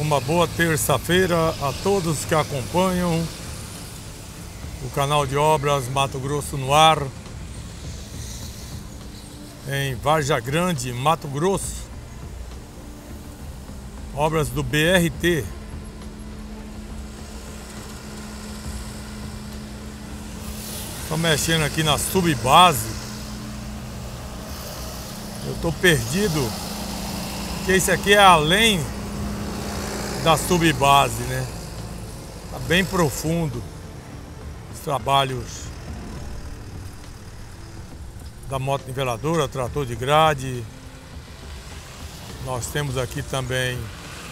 uma boa terça-feira a todos que acompanham o canal de obras Mato Grosso no ar, em Várzea Grande, Mato Grosso. Obras do BRT. Estou mexendo aqui na subbase. Eu estou perdido, porque isso aqui é além da subbase, né? Tá bem profundo os trabalhos da moto niveladora, trator de grade. Nós temos aqui também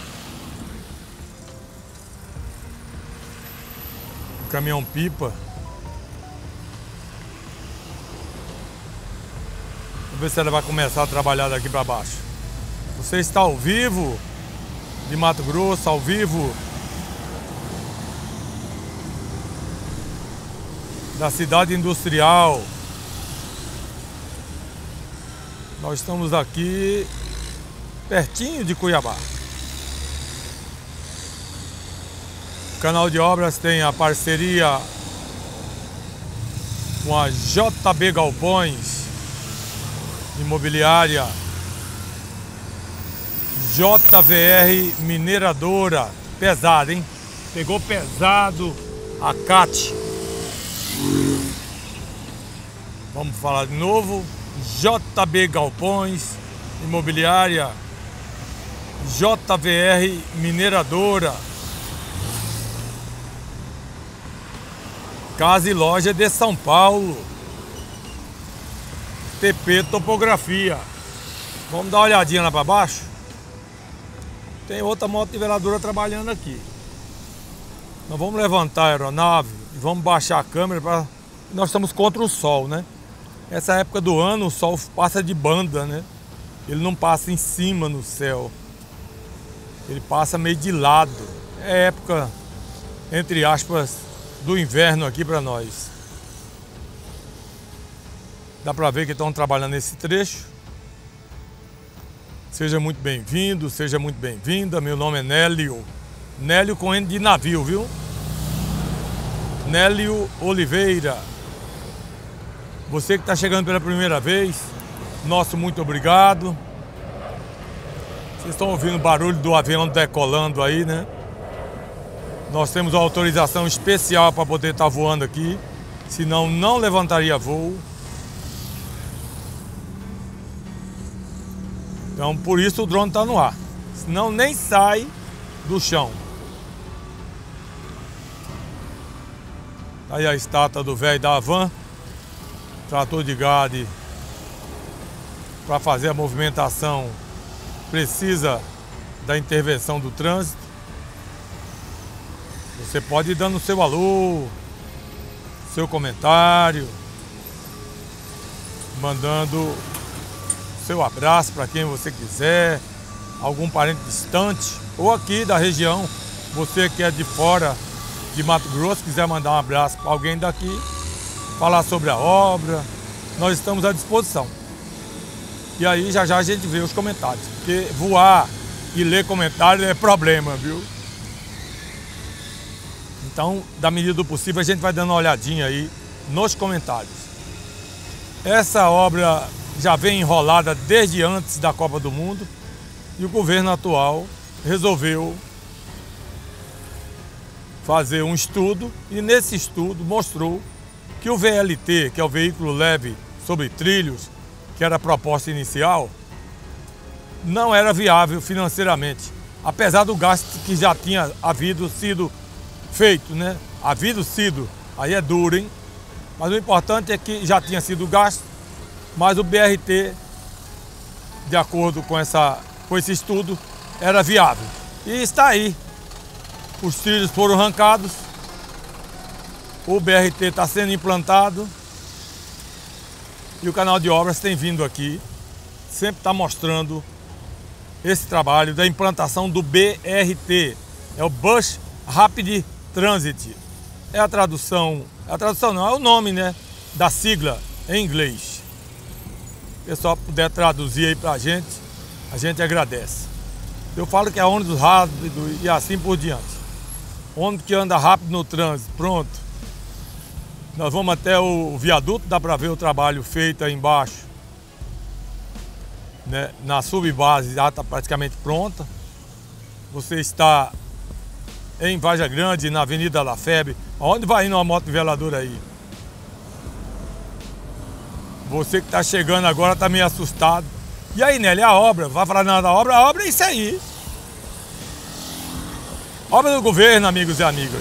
o caminhão-pipa. Vamos ver se ela vai começar a trabalhar daqui para baixo. Você está ao vivo de Mato Grosso, ao vivo da cidade industrial. Nós estamos aqui pertinho de Cuiabá. O canal de obras tem a parceria com a JB Galpões Imobiliária, JVR Mineradora. Pesado, hein? Pegou pesado a CAT. Vamos falar de novo. JB Galpões Imobiliária, JVR Mineradora, Casa e Loja de São Paulo, TP Topografia. Vamos dar uma olhadinha lá para baixo. Tem outra moto niveladora trabalhando aqui. Nós vamos levantar a aeronave e vamos baixar a câmera. Nós estamos contra o sol, né? Essa época do ano o sol passa de banda, né? Ele não passa em cima no céu. Ele passa meio de lado. É época, entre aspas, do inverno aqui para nós. Dá para ver que estão trabalhando nesse trecho. Seja muito bem-vindo, seja muito bem-vinda. Meu nome é Nélio. Nélio com N de navio, viu? Nélio Oliveira. Você que está chegando pela primeira vez, nosso muito obrigado. Vocês estão ouvindo o barulho do avião decolando aí, né? Nós temos uma autorização especial para poder estar voando aqui, senão não levantaria voo. Então por isso o drone está no ar, senão nem sai do chão. Aí a estátua do velho da Havan, trator de grade. Para fazer a movimentação precisa da intervenção do trânsito. Você pode ir dando seu alô, seu comentário, mandando seu abraço para quem você quiser, algum parente distante ou aqui da região. Você que é de fora de Mato Grosso, quiser mandar um abraço para alguém daqui, falar sobre a obra, nós estamos à disposição. E aí já a gente vê os comentários, porque voar e ler comentários é problema, viu? Então, da medida do possível, a gente vai dando uma olhadinha aí nos comentários. Essa obra já vem enrolada desde antes da Copa do Mundo e o governo atual resolveu fazer um estudo e nesse estudo mostrou que o VLT, que é o veículo leve sobre trilhos, que era a proposta inicial, não era viável financeiramente, apesar do gasto que já tinha sido feito, né? Aí é duro, hein? Mas o importante é que já tinha sido gasto, mas o BRT, de acordo com esse estudo, era viável. E está aí. Os trilhos foram arrancados, o BRT está sendo implantado e o canal de obras tem vindo aqui, sempre está mostrando esse trabalho da implantação do BRT, é o Bus Rapid Transit. É a tradução não, é o nome, né, da sigla em inglês. Se o pessoal puder traduzir aí pra gente, a gente agradece. Eu falo que é ônibus rápido e assim por diante. Ônibus que anda rápido no trânsito, pronto. Nós vamos até o viaduto, dá para ver o trabalho feito aí embaixo. Né? Na subbase já está praticamente pronta. Você está em Vargem Grande, na Avenida da FEB. Onde vai indo uma moto niveladora aí? Você que está chegando agora está meio assustado. E aí, Nelly, a obra? Vai falar nada da obra? A obra é isso aí. Obra do governo, amigos e amigas.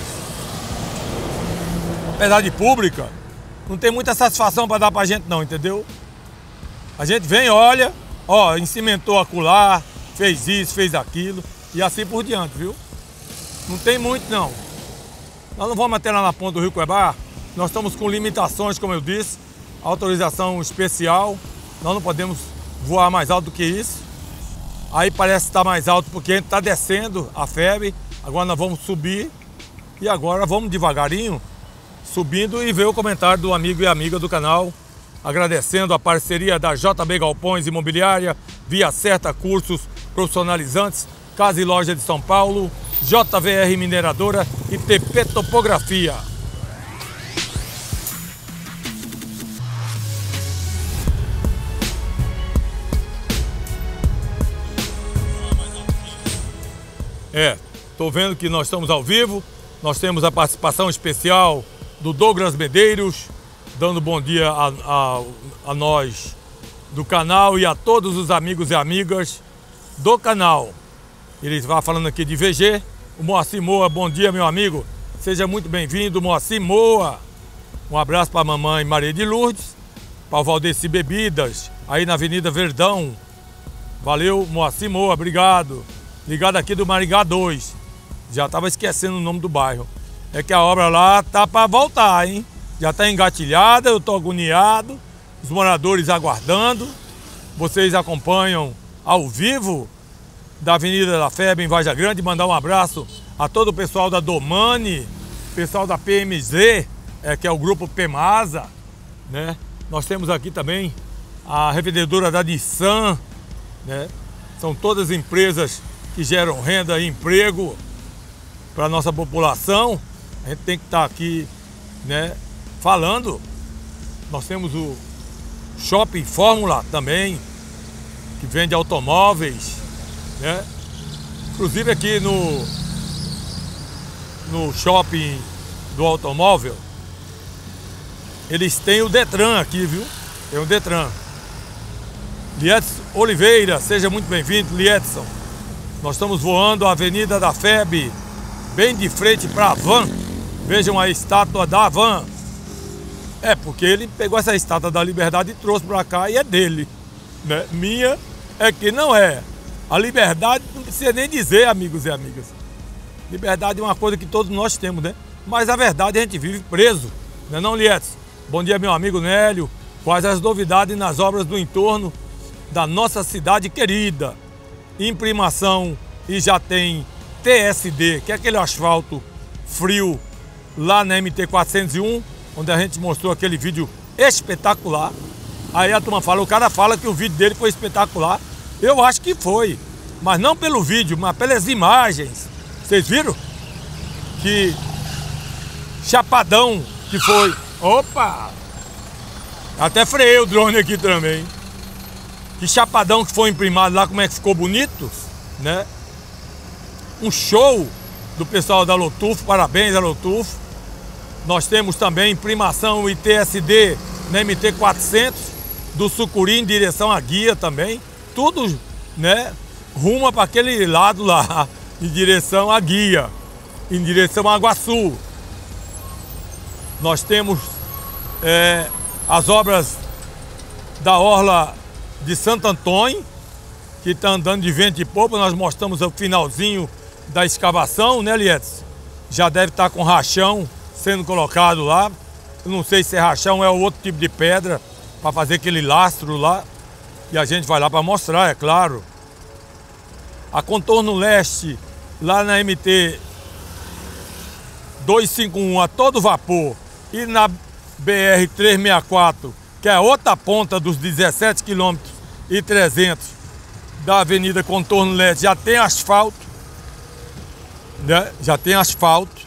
Apesar de pública, não tem muita satisfação para dar pra gente não, entendeu? A gente vem, olha, ó, encimentou acolá, fez isso, fez aquilo e assim por diante, viu? Não tem muito não. Nós não vamos até lá na ponta do Rio Cuiabá. Nós estamos com limitações, como eu disse, autorização especial. Nós não podemos voar mais alto do que isso. Aí parece estar mais alto porque a gente está descendo a FEB. Agora nós vamos subir e agora vamos devagarinho subindo e ver o comentário do amigo e amiga do canal, agradecendo a parceria da JB Galpões Imobiliária, Via Certa Cursos Profissionalizantes, Casa e Loja de São Paulo, JVR Mineradora e TP Topografia. Estou vendo que nós estamos ao vivo, nós temos a participação especial do Douglas Medeiros, dando bom dia a nós do canal e a todos os amigos e amigas do canal. Ele vai falando aqui de VG, o Moacir Moa, bom dia meu amigo, seja muito bem-vindo Moacir Moa. Um abraço para a mamãe Maria de Lourdes, para o Valdeci Bebidas, aí na Avenida Verdão. Valeu Moacir Moa, obrigado. Ligado aqui do Maringá 2. Já estava esquecendo o nome do bairro. É que a obra lá tá para voltar, hein? Já está engatilhada, eu estou agoniado. Os moradores aguardando. Vocês acompanham ao vivo da Avenida da FEB em Vargem Grande. Mandar um abraço a todo o pessoal da Domani, pessoal da PMZ, que é o grupo PEMASA, né? Nós temos aqui também a revendedora da Nissan, né? São todas empresas que geram renda e emprego para a nossa população. A gente tem que estar aqui, né, falando. Nós temos o Shopping Fórmula também, que vende automóveis, né? Inclusive aqui no shopping do automóvel, eles têm o Detran aqui, viu? Tem o Detran. Liedson Oliveira, seja muito bem-vindo, Liedson. Nós estamos voando a Avenida da FEB, bem de frente para a van. Vejam a estátua da van. Porque ele pegou essa estátua da Liberdade e trouxe para cá e é dele, né? Minha é que não é. A liberdade não precisa nem dizer, amigos e amigas. Liberdade é uma coisa que todos nós temos, né? Mas a verdade a gente vive preso, não é não, Lietz? Bom dia, meu amigo Nélio. Quais as novidades nas obras do entorno da nossa cidade querida? Imprimação e já tem TSD, que é aquele asfalto frio lá na MT-401, onde a gente mostrou aquele vídeo espetacular. Aí a turma fala, o cara fala que o vídeo dele foi espetacular. Eu acho que foi, mas não pelo vídeo, mas pelas imagens. Vocês viram? Que chapadão que foi. Opa! Até freiei o drone aqui também. Que chapadão que foi imprimado lá, como é que ficou bonito, né? Um show do pessoal da Lotufo, parabéns a Lotufo. Nós temos também imprimação e TSD na MT-400, do Sucuri em direção à Guia também. Tudo, né, ruma para aquele lado lá, em direção à Guia, em direção a Água Sul. Nós temos as obras da Orla de Santo Antônio, que está andando de vento e popa. Nós mostramos o finalzinho da escavação, né, Lietz? Já deve estar com rachão sendo colocado lá. Eu não sei se é rachão ou é outro tipo de pedra para fazer aquele lastro lá. E a gente vai lá para mostrar, é claro. A contorno leste, lá na MT 251 a todo vapor, e na BR 364, que é a outra ponta dos 17 km e 300 da Avenida Contorno Leste já tem asfalto, né? Já tem asfalto.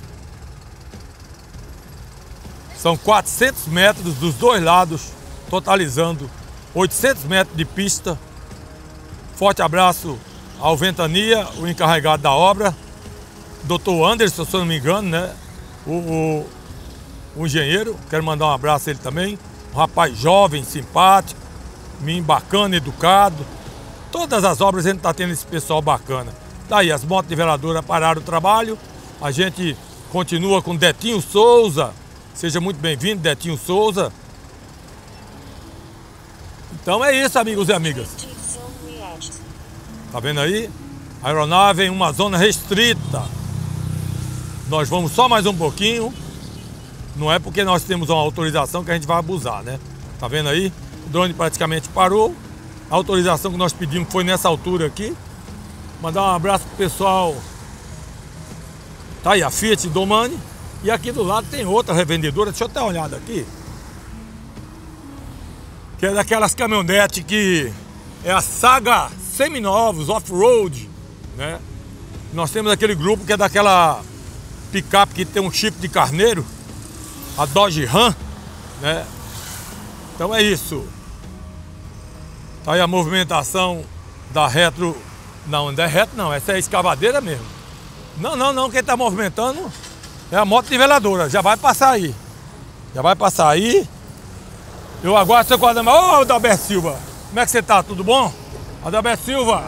São 400 metros dos dois lados, totalizando 800 metros de pista. Forte abraço ao Ventania, o encarregado da obra, Dr. Anderson, se eu não me engano, né? O engenheiro, quero mandar um abraço a ele também. Um rapaz jovem, simpático, menino bacana, educado. Todas as obras a gente está tendo esse pessoal bacana. Daí as motos niveladoras pararam o trabalho. A gente continua com Detinho Souza. Seja muito bem-vindo, Detinho Souza. Então é isso, amigos e amigas. Tá vendo aí? A aeronave em uma zona restrita. Nós vamos só mais um pouquinho. Não é porque nós temos uma autorização que a gente vai abusar, né? Tá vendo aí? O drone praticamente parou. A autorização que nós pedimos foi nessa altura aqui. Mandar um abraço pro pessoal. Tá aí a Fiat Domani. E aqui do lado tem outra revendedora. Deixa eu dar uma olhada aqui. Que é daquelas caminhonetes que é a Saga Seminovos Off-Road, né? Nós temos aquele grupo que é daquela picape que tem um chip de carneiro, a Dodge Ram, né? Então é isso. Tá aí a movimentação da retro. Não é retro não, essa é a escavadeira mesmo. Não, quem tá movimentando é a moto niveladora. Já vai passar aí. Já vai passar aí. Eu aguardo seu quadro. Ô, Adalberto Silva, como é que você tá? Tudo bom? Adalberto Silva,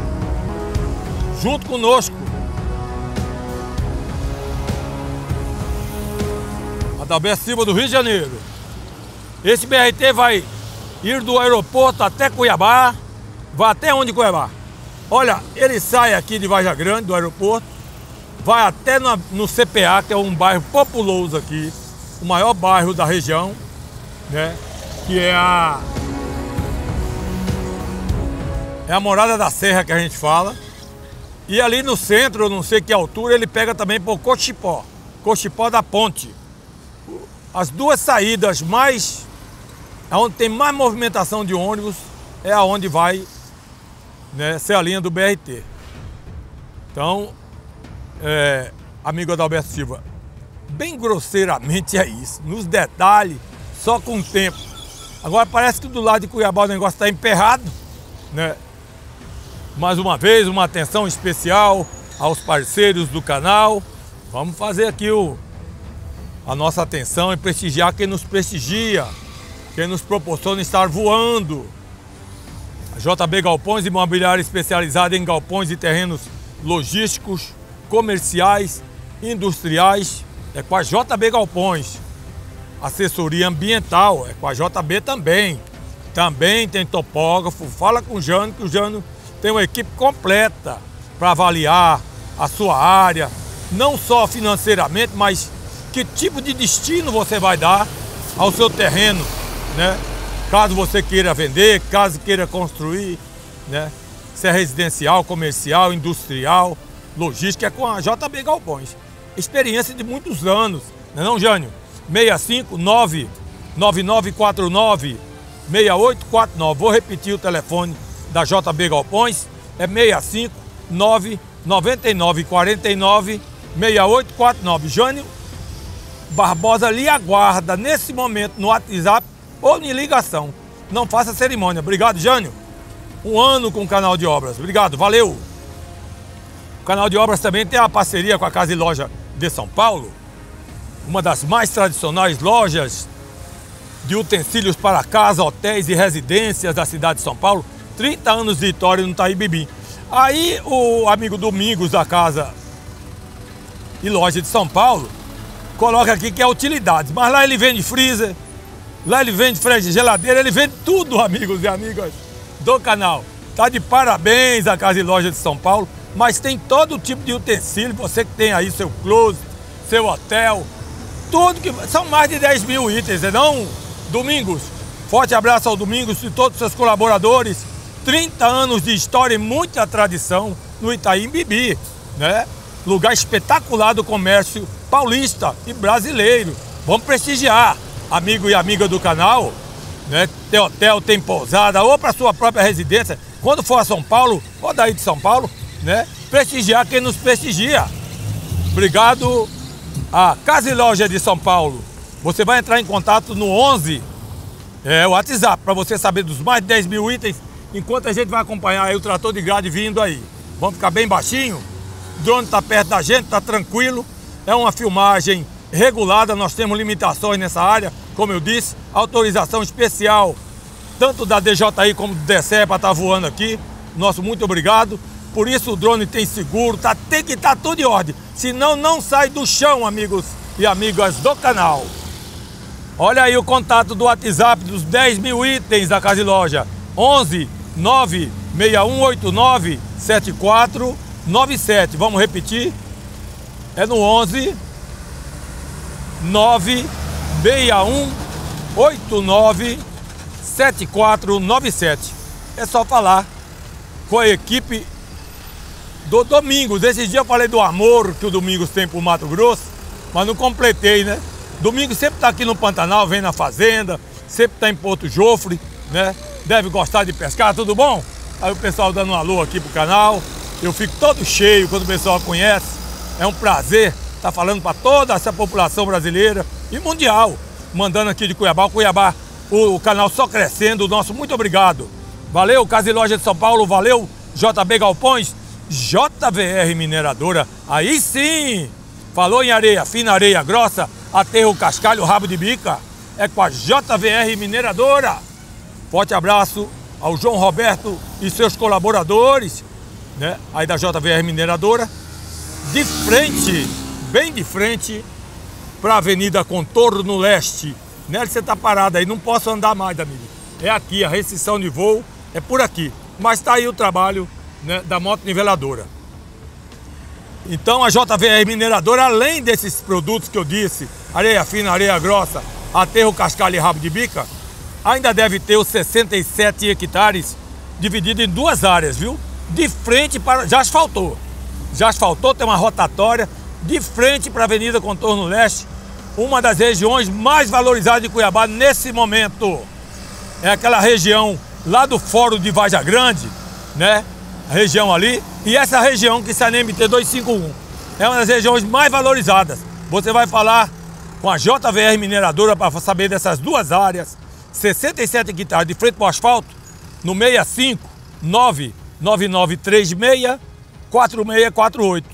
junto conosco. Adalberto Silva do Rio de Janeiro. Esse BRT vai ir do aeroporto até Cuiabá. Vai até onde Cuiabá? Olha, ele sai aqui de Varja Grande, do aeroporto, vai até no CPA, que é um bairro populoso aqui, o maior bairro da região, né? Que é a Morada da Serra, que a gente fala. E ali no centro, eu não sei que altura, ele pega também por Cochipó da Ponte. As duas saídas mais, onde tem mais movimentação de ônibus, é aonde vai, né, ser a linha do BRT. Então, amigo Adalberto Silva, bem grosseiramente é isso, nos detalhes, só com o tempo. Agora parece que do lado de Cuiabá o negócio está emperrado, né? Mais uma vez, uma atenção especial aos parceiros do canal. Vamos fazer aqui a nossa atenção e prestigiar quem nos prestigia, quem nos proporciona estar voando. A JB Galpões Imobiliária especializada em galpões e terrenos logísticos, comerciais, industriais, é com a JB Galpões. Assessoria ambiental, é com a JB também. Também tem topógrafo, fala com o Jânio, que o Jânio tem uma equipe completa para avaliar a sua área, não só financeiramente, mas que tipo de destino você vai dar ao seu terreno, né? Caso você queira vender, caso queira construir, né? Se é residencial, comercial, industrial, logística, é com a JB Galpões. Experiência de muitos anos, não é não, Jânio? 659-9949-6849. Vou repetir o telefone da JB Galpões, é 659-9949-6849. Jânio Barbosa lhe aguarda nesse momento no WhatsApp ou em ligação. Não faça cerimônia. Obrigado, Jânio. Um ano com o canal de obras. Obrigado, valeu. O canal de obras também tem a parceria com a Casa e Loja de São Paulo, uma das mais tradicionais lojas de utensílios para casa, hotéis e residências da cidade de São Paulo. 30 anos de história no Itaim Bibi. Aí o amigo Domingos da Casa e Loja de São Paulo coloca aqui que é utilidades, mas lá ele vende freezer, lá ele vende freezer, geladeira, ele vende tudo, amigos e amigas do canal. Tá de parabéns a Casa e Loja de São Paulo, mas tem todo tipo de utensílio, você que tem aí seu closet, seu hotel, tudo que... São mais de 10 mil itens, não, Domingos? Forte abraço ao Domingos e todos os seus colaboradores. 30 anos de história e muita tradição no Itaim Bibi, né? Lugar espetacular do comércio paulista e brasileiro. Vamos prestigiar, amigo e amiga do canal, né? Tem hotel, tem pousada, ou para sua própria residência, quando for a São Paulo, pode ir de São Paulo, né? Prestigiar quem nos prestigia. Obrigado a Casa e Loja de São Paulo. Você vai entrar em contato no 11, o WhatsApp, para você saber dos mais de 10 mil itens, enquanto a gente vai acompanhar aí o trator de grade vindo aí. Vamos ficar bem baixinho, o drone está perto da gente, está tranquilo, é uma filmagem regulada, nós temos limitações nessa área, como eu disse, autorização especial, tanto da DJI como do DCE para estar voando aqui, nosso muito obrigado. Por isso o drone tem seguro, tem que estar tudo em ordem, senão não sai do chão, amigos e amigas do canal. Olha aí o contato do WhatsApp dos 10 mil itens da Casa e Loja, 11 96189 7497. Vamos repetir, é no 11 96189 7497. É só falar com a equipe do Domingos. Esse dia eu falei do amor que o Domingos tem pro Mato Grosso, mas não completei, né? Domingos sempre tá aqui no Pantanal, vem na fazenda, sempre tá em Porto Jofre, né? Deve gostar de pescar, tudo bom? Aí o pessoal dando um alô aqui pro canal. Eu fico todo cheio quando o pessoal conhece. É um prazer estar falando para toda essa população brasileira e mundial, mandando aqui de Cuiabá. O canal só crescendo. Nosso muito obrigado. Valeu, Casa e Loja de São Paulo. Valeu, JB Galpões. JVR Mineradora, aí sim! Falou em areia fina, areia grossa, aterro, cascalho, rabo de bica, é com a JVR Mineradora. Forte abraço ao João Roberto e seus colaboradores, né? Aí da JVR Mineradora, de frente, bem de frente, para a Avenida Contorno Leste. Né? Você tá parado aí, não posso andar mais, amigo. É aqui, a restrição de voo é por aqui, mas tá aí o trabalho, né, da moto niveladora. Então a JVR Mineradora, além desses produtos que eu disse, areia fina, areia grossa, aterro, cascalho e rabo de bica, ainda deve ter os 67 hectares dividido em duas áreas, viu? De frente para... Já asfaltou, tem uma rotatória de frente para a Avenida Contorno Leste, uma das regiões mais valorizadas de Cuiabá nesse momento. É aquela região lá do Fórum de Varja Grande, né? A região ali, e essa região que está na MT 251 é uma das regiões mais valorizadas. Você vai falar com a JVR Mineradora para saber dessas duas áreas. 67 hectares de frente para o asfalto, no 65 99936 4648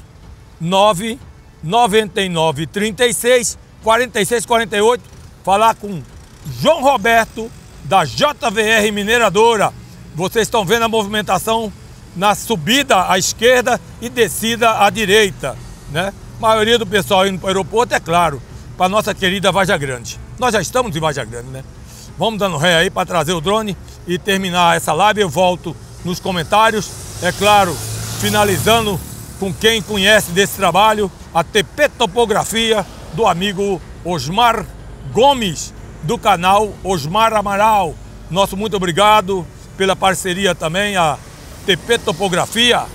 999 36 4648. Falar com João Roberto da JVR Mineradora. Vocês estão vendo a movimentação na subida à esquerda e descida à direita, né? A maioria do pessoal indo para o aeroporto, é claro, para nossa querida Varja Grande. Nós já estamos em Varja Grande, né? Vamos dando ré aí para trazer o drone e terminar essa live. Eu volto nos comentários, é claro, finalizando com quem conhece desse trabalho, a TP Topografia do amigo Osmar Gomes, do canal Osmar Amaral. Nosso muito obrigado pela parceria também, a TP Topografia.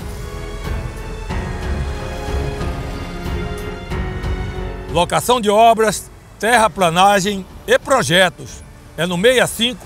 Locação de obras, terraplanagem e projetos. É no 65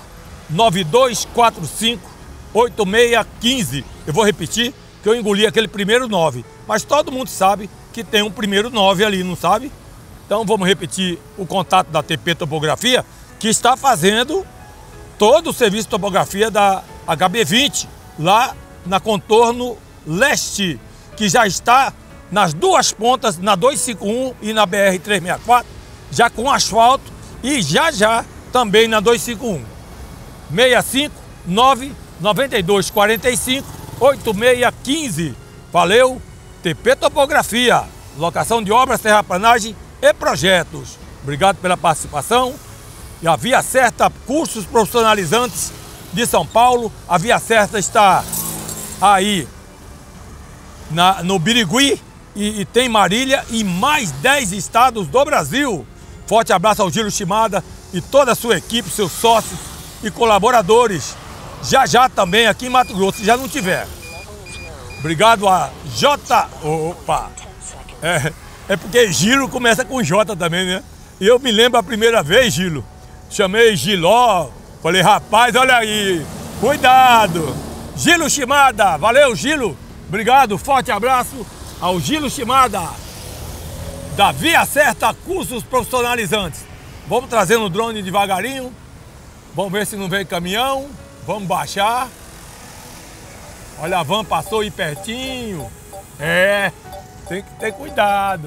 9245 8615. Eu vou repetir que eu engoli aquele primeiro 9, mas todo mundo sabe que tem um primeiro 9 ali, não sabe? Então vamos repetir o contato da TP Topografia, que está fazendo todo o serviço de topografia da HB20 lá na Contorno Leste, que já está nas duas pontas, na 251 e na BR-364, já com asfalto, e já também na 251. 65 992 45 8615. Valeu, TP Topografia, locação de obras, terraplanagem e projetos. Obrigado pela participação. E a Via Certa, cursos profissionalizantes de São Paulo. A Via Certa está aí no Birigui e tem Marília e mais 10 estados do Brasil. Forte abraço ao Giro Shimada e toda a sua equipe, seus sócios e colaboradores. Já também aqui em Mato Grosso, se já não tiver. Obrigado a J... Opa! É porque Gilo começa com J também, né? E eu me lembro a primeira vez, Gilo. Chamei Giló, falei, rapaz, olha aí, cuidado. Gilo Shimada, valeu Gilo, obrigado, forte abraço ao Gilo Shimada, da Via Certa Cursos Profissionalizantes. Vamos trazendo o drone devagarinho, vamos ver se não vem caminhão, vamos baixar. Olha, a van passou aí pertinho, tem que ter cuidado.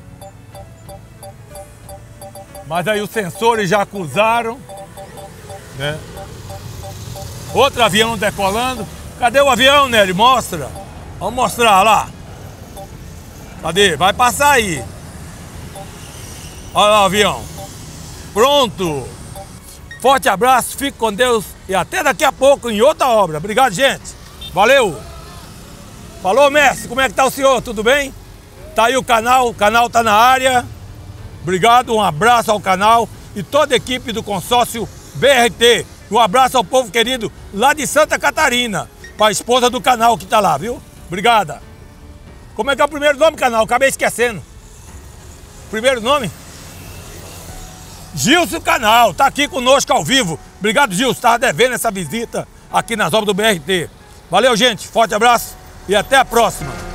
Mas aí os sensores já acusaram, né? Outro avião decolando. Cadê o avião, Nery? Mostra. Vamos mostrar lá. Cadê? Vai passar aí. Olha lá o avião. Pronto. Forte abraço, fique com Deus e até daqui a pouco em outra obra. Obrigado, gente. Valeu. Falou, mestre. Como é que tá o senhor? Tudo bem? Tá aí o canal tá na área. Obrigado, um abraço ao canal e toda a equipe do consórcio BRT. Um abraço ao povo querido lá de Santa Catarina, para a esposa do canal que tá lá, viu? Obrigada. Como é que é o primeiro nome, canal? Acabei esquecendo. Primeiro nome? Gilson Canal, tá aqui conosco ao vivo. Obrigado, Gilson, tava devendo essa visita aqui nas obras do BRT. Valeu, gente, forte abraço e até a próxima.